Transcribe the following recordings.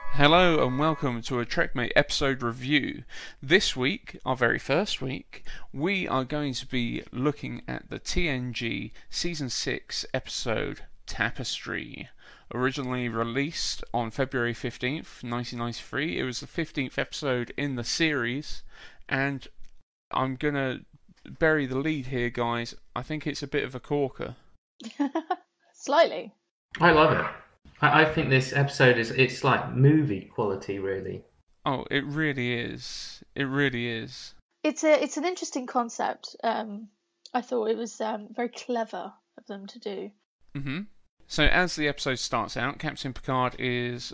Hello and welcome to a TrekMate episode review. This week, our very first week, we are going to be looking at the TNG Season 6 episode Tapestry. Originally released on February 15th, 1993. It was the 15th episode in the series, and I'm going to bury the lead here, guys. I think it's a bit of a corker. Slightly. I love it. I think this episode it's like movie quality, really. Oh, it really is. It really is. It's an interesting concept. I thought it was very clever of them to do. Mm-hmm. So as the episode starts out, Captain Picard is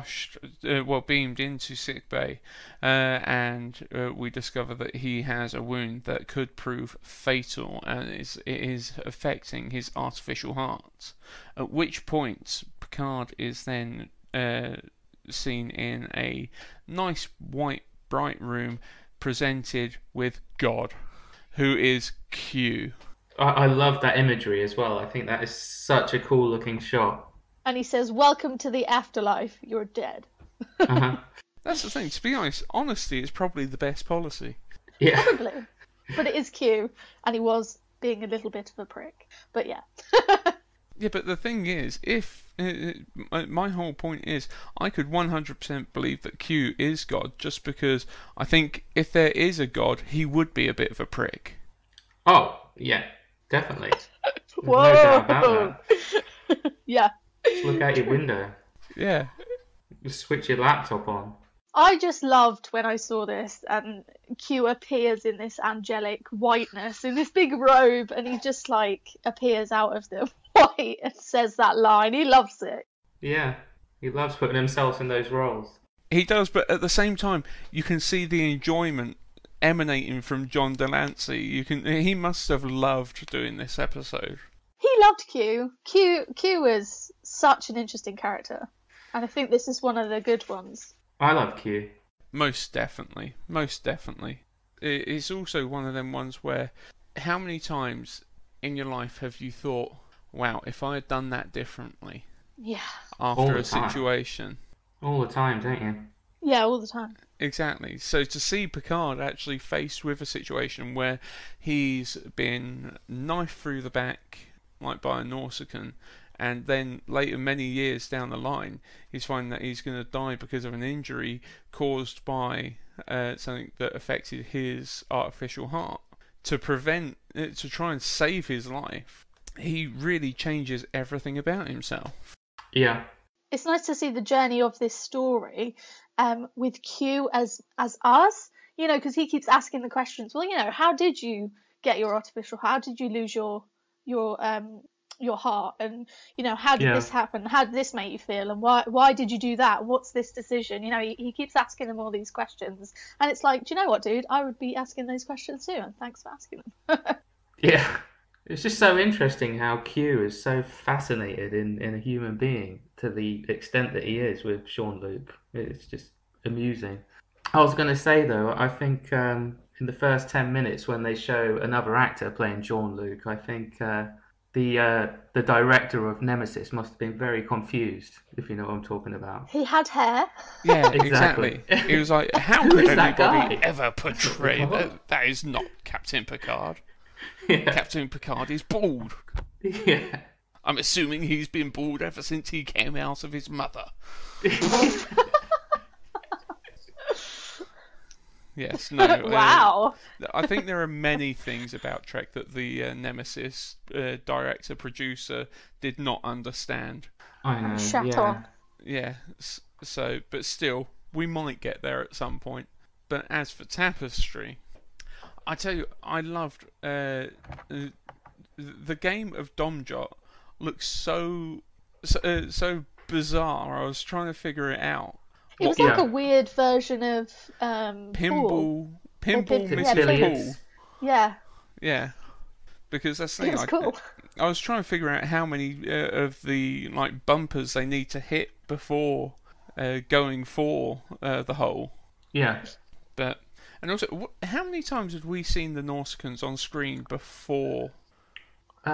beamed into sickbay, and we discover that he has a wound that could prove fatal, and it is affecting his artificial heart. At which point, Picard is then seen in a nice white bright room, presented with God, who is Q. I love that imagery as well. I think that is such a cool looking shot. And he says, "Welcome to the afterlife. You're dead." Uh-huh. That's the thing. To be honest, honesty is probably the best policy. Yeah. Probably. But it is Q, and he was being a little bit of a prick. But yeah. Yeah, but the thing is, if my whole point is, I could 100% believe that Q is God, just because I think if there is a God, he would be a bit of a prick. Oh, yeah, definitely. There's Whoa! no doubt about that. Yeah. Just look out your window. Yeah. Just switch your laptop on. I just loved when I saw this, and Q appears in this angelic whiteness, in this big robe, and he just like appears out of the white and says that line. He loves it. Yeah, he loves putting himself in those roles. He does, but at the same time, you can see the enjoyment emanating from John Delancey. He must have loved doing this episode. He loved Q. Q was such an interesting character, and I think this is one of the good ones. I love Q. Most definitely. It's also one of them ones where, how many times in your life have you thought, wow, if I had done that differently Yeah. All after the a time. situation? All the time, don't you? Yeah, all the time. Exactly. So to see Picard actually faced with a situation where he's been knifed through the back, like by a Nausicaan, and then later, many years down the line, he's finding that he's going to die because of an injury caused by something that affected his artificial heart. To try and save his life, he really changes everything about himself. Yeah. It's nice to see the journey of this story, with Q as us, because he keeps asking the questions. Well, how did you get your artificial? How did you lose your heart? And how did this happen? How did this make you feel? And why did you do that? What's this decision? He keeps asking them all these questions, and it's like, do you know what, dude? I would be asking those questions too, and thanks for asking them. Yeah. It's just so interesting how Q is so fascinated in a human being to the extent that he is with Jean-Luc. It's just amusing. I was going to say, though, I think in the first 10 minutes when they show another actor playing Jean-Luc, I think the director of Nemesis must have been very confused, if you know what I'm talking about. He had hair. Yeah, Exactly. He was like, how Who could is that anybody guy? ever portray that? That is not Captain Picard. Yeah. Captain Picard is bald. Yeah. I'm assuming he's been bald ever since he came out of his mother. Yes, no. Wow. I think there are many things about Trek that the Nemesis director producer did not understand. I know. Shat yeah. on. Yeah. So, but still, we might get there at some point. But as for Tapestry, I tell you, I loved the game of Domjot. Looks so bizarre. I was trying to figure it out. It was like a weird version of Paul. Pinball, Yeah, Mrs. Billiards. Paul. Yeah, Yeah, because that's the it thing. was cool. I was trying to figure out how many of the bumpers they need to hit before going for the hole. Yeah. But and also, how many times had we seen the Nausicaans on screen before?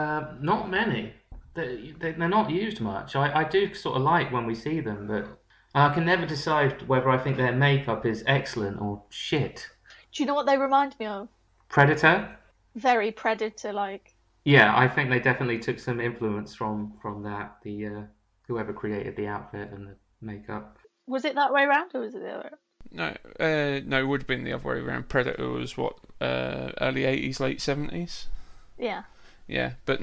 Not many. They're not used much. I do sort of like when we see them, but I can never decide whether I think their makeup is excellent or shit. Do you know what they remind me of? Predator? Very Predator-like. Yeah, I think they definitely took some influence from that. The whoever created the outfit and the makeup. Was it that way around, or was it the other way? No, it would have been the other way around. Predator was what, early 80s, late 70s? Yeah. Yeah, but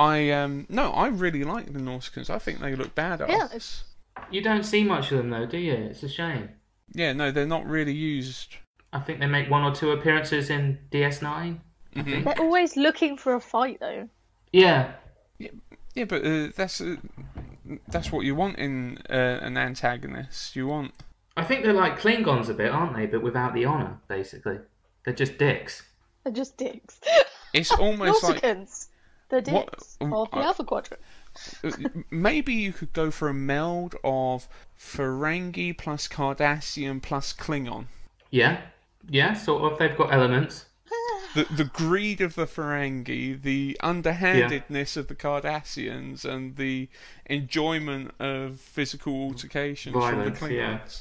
I really like the Nausicaans. I think they look badass. Yeah, You don't see much of them though, do you? It's a shame. Yeah, no, they're not really used. I think they make 1 or 2 appearances in DS9. I think. They're always looking for a fight, though. Yeah. Yeah, but that's what you want in an antagonist. You want. I think they're like Klingons a bit, aren't they? But without the honor, basically. They're just dicks. They're just dicks. It's almost like Nausicaans. They're dicks. Of the Alpha Quadrant. maybe you could go for a meld of Ferengi plus Cardassian plus Klingon. Yeah. Yeah, sort of. They've got elements. The greed of the Ferengi, the underhandedness of the Cardassians, and the enjoyment of physical altercations Violence, from the Klingons.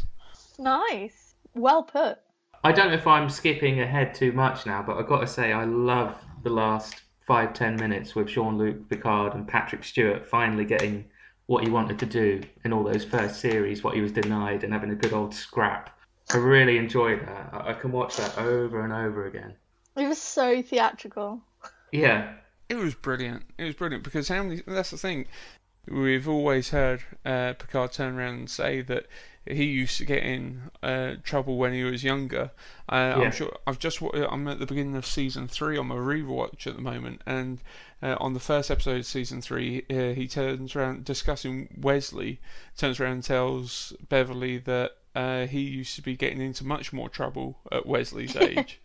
Nice. Well put. I don't know if I'm skipping ahead too much now, but I've got to say I love the last 5-10 minutes with Jean-Luc Picard and Patrick Stewart finally getting what he wanted to do in all those first series, what he was denied, and having a good old scrap. I really enjoyed that. I can watch that over and over again. It was so theatrical. Yeah. It was brilliant. It was brilliant because that's the thing. We've always heard Picard turn around and say that he used to get in trouble when he was younger. I'm sure I'm at the beginning of season 3 on my rewatch at the moment, and on the first episode of season 3, he turns around discussing Wesley. Turns around and tells Beverly that he used to be getting into much more trouble at Wesley's age,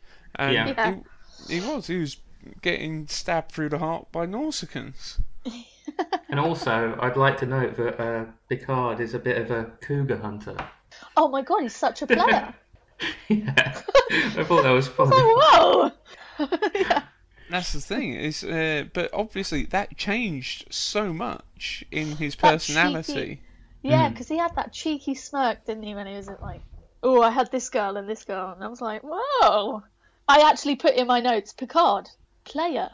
and he was getting stabbed through the heart by Nausicaans. And also, I'd like to note that Picard is a bit of a cougar hunter. Oh my god, he's such a player. Yeah, I thought that was funny. Oh, whoa! Yeah. That's the thing. But obviously that changed so much in his That personality. cheeky- Yeah, because he had that cheeky smirk, didn't he, when he was like, oh, I had this girl and this girl. And I was like, whoa. I actually put in my notes, Picard, player.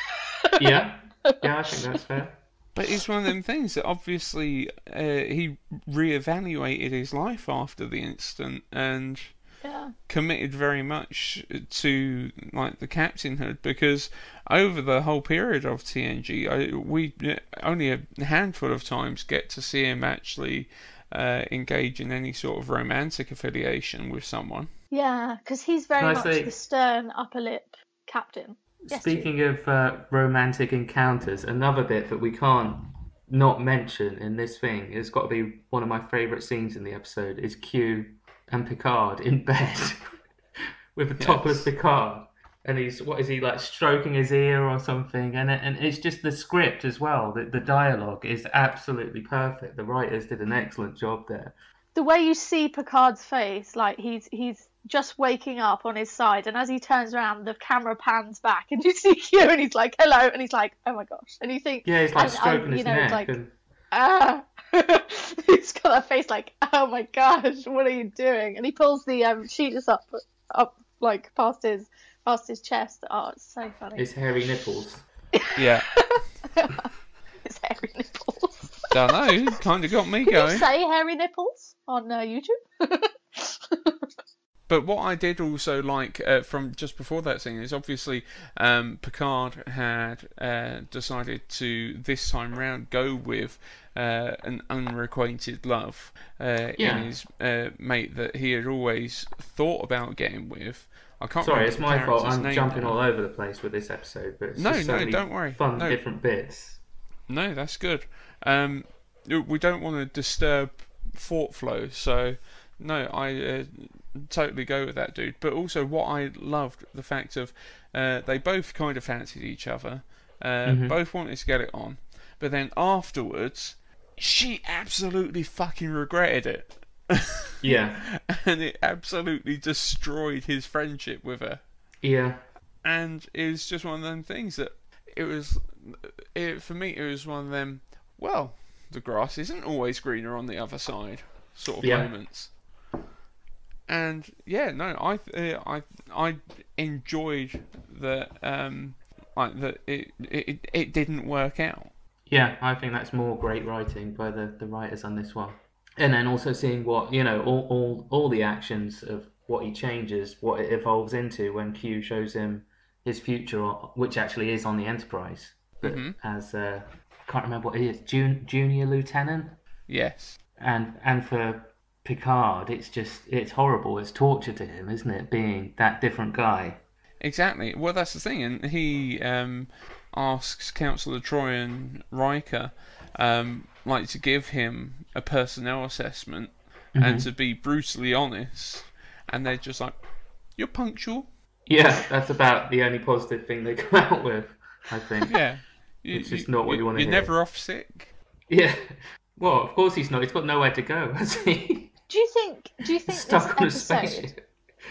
Yeah, I think that's fair. But it's one of them things that obviously he reevaluated his life after the incident and Yeah. committed very much to like the captainhood, because over the whole period of TNG, we only a handful of times get to see him actually engage in any sort of romantic affiliation with someone. Yeah, because he's very Can I much say- the stern upper lip captain. Yes, Speaking of romantic encounters, another bit that we can't not mention in this thing, it's got to be one of my favourite scenes in the episode, is Q and Picard in bed with a topless Picard. And he's, what is he, like stroking his ear or something? And it's just the script as well. The dialogue is absolutely perfect. The writers did an excellent job there. the way you see Picard's face, like he's just waking up on his side, and as he turns around, the camera pans back, and you see Q, and he's like, "Hello," and he's like, "Oh my gosh," and you think, Yeah, he's like and, stroking his you know, neck. it's like, And ah, he's got that face like, "Oh my gosh, what are you doing?" And he pulls the sheets up like past his chest. Oh, it's so funny. his hairy nipples. Yeah, His hairy nipples. don't know. Kind of got me Can you going. say hairy nipples on YouTube? But what I did also like from just before that scene is obviously Picard had decided to this time round go with an unrequited love in his mate that he had always thought about getting with. I can't Sorry, remember it's the my fault. character's I'm name jumping now. all over the place with this episode, but it's No, just so no, many don't worry. fun No. different bits. No, that's good. We don't want to disturb thought flow, so no, I totally go with that, dude. But also, what I loved the fact of they both kind of fancied each other, both wanted to get it on, but then afterwards, she absolutely fucking regretted it. Yeah, And it absolutely destroyed his friendship with her. yeah, And it was just one of them things that for me, it was one of them, well, the grass isn't always greener on the other side. sort of Yeah. moments. And yeah, no, I enjoyed that like that it didn't work out. Yeah, I think that's more great writing by the writers on this one. And then also seeing what, all the actions of what he changes, what it evolves into when Q shows him his future, which actually is on the Enterprise. But as, can't remember what he is, junior lieutenant? Yes. And for Picard, it's horrible. It's torture to him, isn't it, being that different guy? Exactly. Well, that's the thing, and he asks Councillor Troyan Riker, like, to give him a personnel assessment and to be brutally honest, and they're just like, "You're punctual." Yeah, that's about the only positive thing they come out with, I think. Yeah. It's just not what you want to You're hear. never off sick. Yeah. Well, of course he's not. He's got nowhere to go, has he? Do you think Stuck on a this episode? spaceship.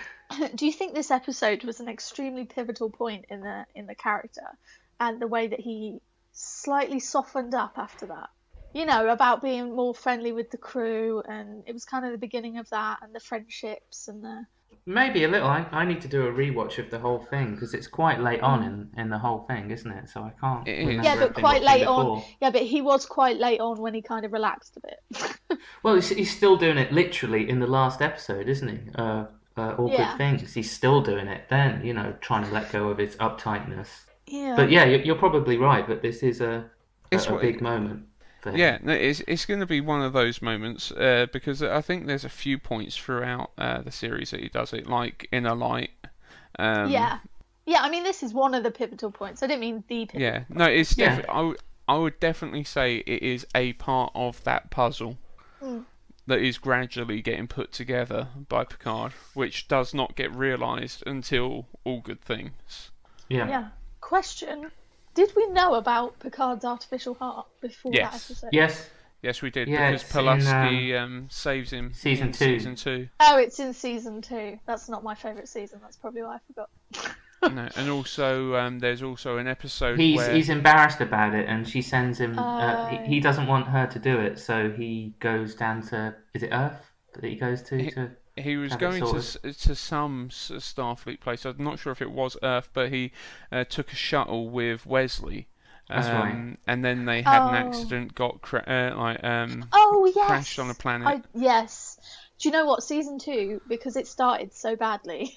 Do you think this episode was an extremely pivotal point in the character, and the way that he slightly softened up after that? You know, about being more friendly with the crew, and it was kind of the beginning of that, and the friendships and the. Maybe a little. I need to do a rewatch of the whole thing because it's quite late on in the whole thing, isn't it? So I can't It is. remember Yeah, but everything quite what's been late on. before. Yeah, but he was quite late on when he kind of relaxed a bit. Well, he's still doing it literally in the last episode, isn't he? All Yeah. Good Things. He's still doing it then, trying to let go of his uptightness. Yeah. But yeah, you're probably right. But this is a It's a what- big moment. For him. Yeah, no, it's going to be one of those moments because I think there's a few points throughout the series that he does it, like Inner Light. Yeah. I mean, this is one of the pivotal points. I didn't mean the pivotal. Yeah, no, it's Yeah. I would definitely say it is a part of that puzzle that is gradually getting put together by Picard, which does not get realised until All Good Things. Yeah. Yeah. Question: did we know about Picard's artificial heart before that Yes. episode? Yes, we did, Yeah, because it's in, Pulaski saves him season in 2. season 2. Oh, it's in season 2. That's not my favourite season. That's probably why I forgot. No, and also there's also an episode where He's embarrassed about it, and she sends him. Oh. He doesn't want her to do it, so he goes down to. Is it Earth that he goes to? he was have it going to sorted. to some Starfleet place. I'm not sure if it was Earth, but he took a shuttle with Wesley. That's right. And then they had an Oh. accident, got Oh yes. crashed on a planet. Yes. Do you know what? Season 2, because it started so badly.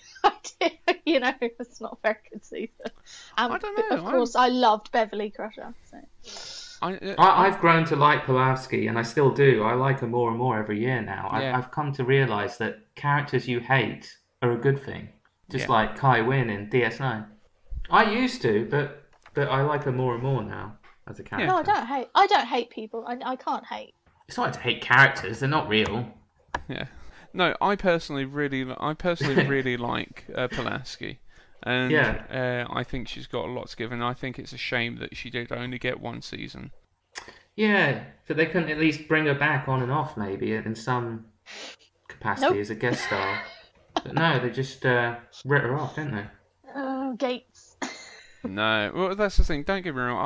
It's not a very good season. I don't know, Of course, I loved Beverly Crusher. So. I've grown to like Pulaski, and I still do. I like her more and more every year now. Yeah. I've come to realise that characters you hate are a good thing. Just Yeah. like Kai Wynn in DS9. I used to, but I like her more and more now as a character. No, I don't hate people. I can't hate. It's not to hate characters; they're not real. Yeah. No, I personally really like Pulaski, and Yeah. I think she's got a lot to give, and I think it's a shame that she did only get one season. Yeah, but they couldn't at least bring her back on and off, maybe in some capacity Nope. as a guest star. But no, they just writ her off, didn't they? Gates. No, well that's the thing. Don't get me wrong.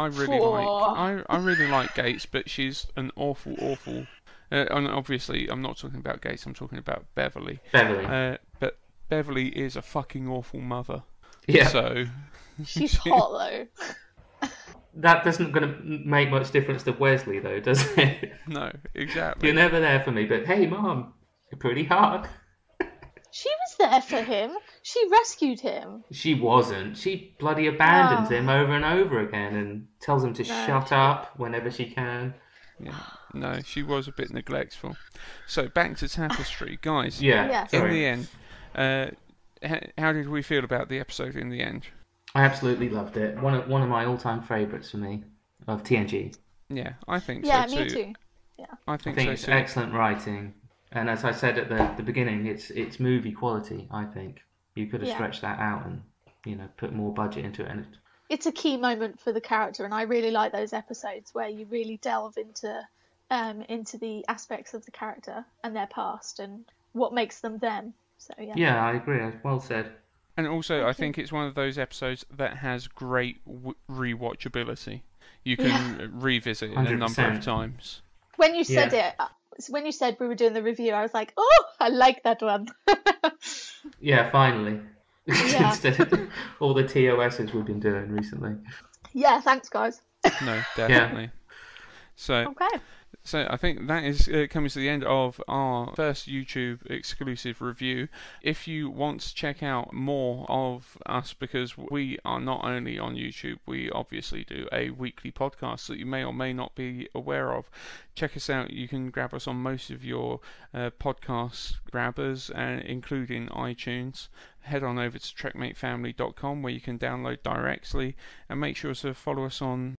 I really like Gates, but she's an awful. And obviously, I'm not talking about Gates. I'm talking about Beverly. Beverly. But Beverly is a fucking awful mother. Yeah. So She's hot though. That doesn't going to make much difference to Wesley, though, does it? no, exactly. You're never there for me, but hey, Mom, you're pretty hot. She was there for him. She rescued him. She wasn't. She bloody abandons Oh. him over and over again and tells him to shut up whenever she can. Yeah. No, she was a bit neglectful. So back to Tapestry, guys. Yeah. Yes. In Sorry. the end, how did we feel about the episode in the end? I absolutely loved it. One of my all-time favourites for me of TNG. Yeah, I think Yeah, so me too. too. I I think think so it's too. excellent writing, and as I said at the beginning, it's movie quality. I think you could have Yeah. stretched that out and put more budget into it. And It's a key moment for the character, and I really like those episodes where you really delve into the aspects of the character and their past and what makes them them. So yeah. yeah, I agree. Well said. And also, I think it's one of those episodes that has great rewatchability. You can revisit it a number of 100%. times. When you said it, when you said we were doing the review, I was like, oh, I like that one. Yeah, finally. Yeah. Instead of all the TOSs we've been doing recently. Yeah, thanks, guys. No, definitely. So, Okay. so I think that is coming to the end of our first YouTube exclusive review. If you want to check out more of us, because we are not only on YouTube, we obviously do a weekly podcast that you may or may not be aware of. Check us out. You can grab us on most of your podcast grabbers, including iTunes. Head on over to trekmatefamily.com where you can download directly, and make sure to follow us on